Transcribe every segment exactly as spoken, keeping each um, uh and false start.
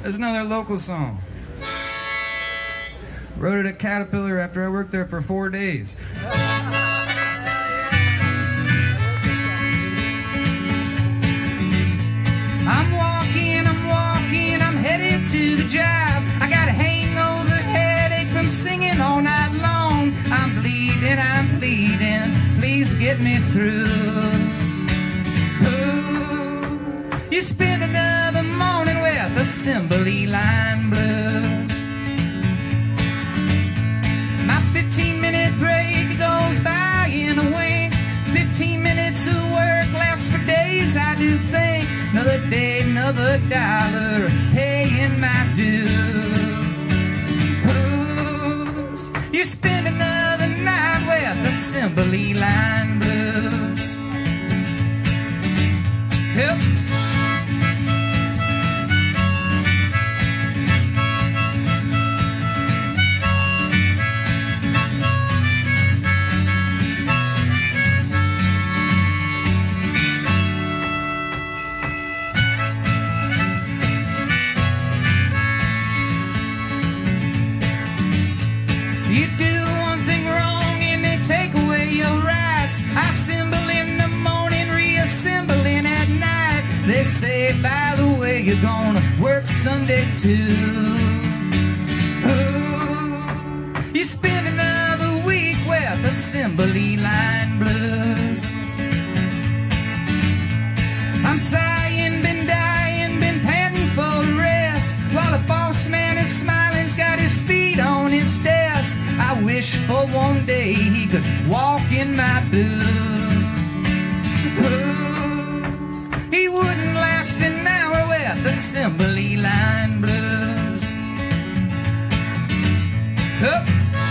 There's another local song. Wrote it at Caterpillar after I worked there for four days. I'm walking, I'm walking, I'm headed to the job. I got a hangover headache from singing all night long. I'm bleeding, I'm bleeding, please get me through. Ooh, you spend another morning with the Assembly Line Blues. My fifteen minute break goes by in a wink. Fifteen minutes of work lasts for days, I do think. Another day, another dollar, paying my dues. You spend another night with Assembly Line Blues. Yep. You do one thing wrong and they take away your rights. I assemble in the morning, reassembling at night. They say, by the way, you're gonna work Sunday too. Oh, you spend another week with Assembly Line Blues. I'm sighing, been dying, been panting for rest, while the boss man is smiling, he's got his feet on his desk. I wish for one day he could walk in my boots. He wouldn't last an hour with Assembly Line Blues. Up.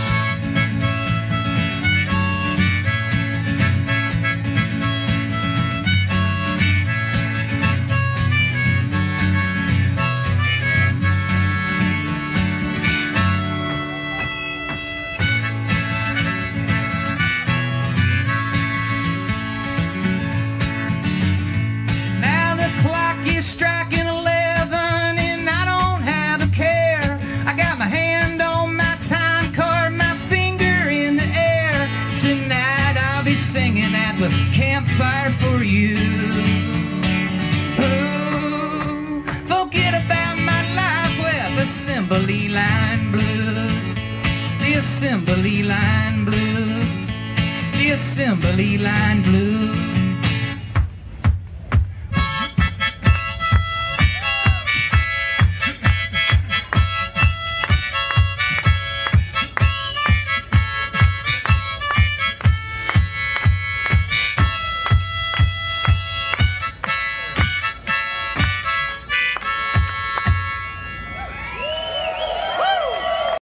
Striking eleven and I don't have a care. I got my hand on my time card, my finger in the air. Tonight I'll be singing at the campfire for you. Oh, forget about my life with Assembly Line Blues. The Assembly Line Blues. The Assembly Line Blues.